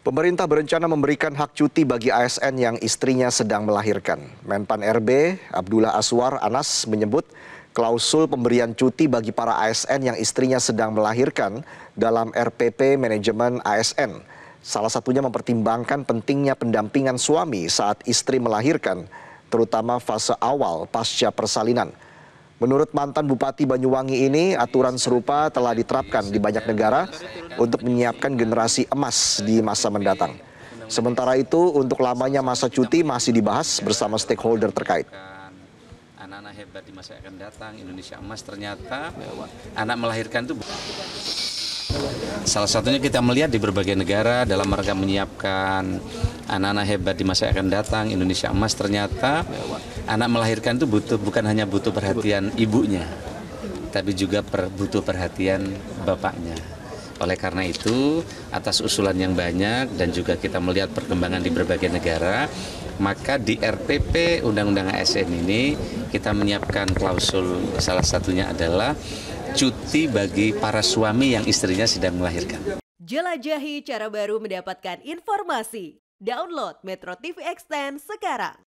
Pemerintah berencana memberikan hak cuti bagi ASN yang istrinya sedang melahirkan. Menpan RB Abdullah Azwar Anas menyebut klausul pemberian cuti bagi para ASN yang istrinya sedang melahirkan dalam RPP Manajemen ASN. Salah satunya mempertimbangkan pentingnya pendampingan suami saat istri melahirkan, terutama fase awal pasca persalinan. Menurut mantan Bupati Banyuwangi ini, aturan serupa telah diterapkan di banyak negara untuk menyiapkan generasi emas di masa mendatang. Sementara itu, untuk lamanya masa cuti masih dibahas bersama stakeholder terkait. Anak-anak hebat di masa akan datang, Indonesia emas, ternyata anak melahirkan itu salah satunya kita melihat di berbagai negara dalam mereka menyiapkan anak-anak hebat di masa akan datang, Indonesia emas, ternyata anak melahirkan itu bukan hanya butuh perhatian ibunya, tapi juga butuh perhatian bapaknya. Oleh karena itu, atas usulan yang banyak dan juga kita melihat perkembangan di berbagai negara, maka di RPP Undang-Undang ASN ini kita menyiapkan klausul, salah satunya adalah cuti bagi para suami yang istrinya sedang melahirkan. Jelajahi cara baru mendapatkan informasi. Download Metro TV Extend sekarang.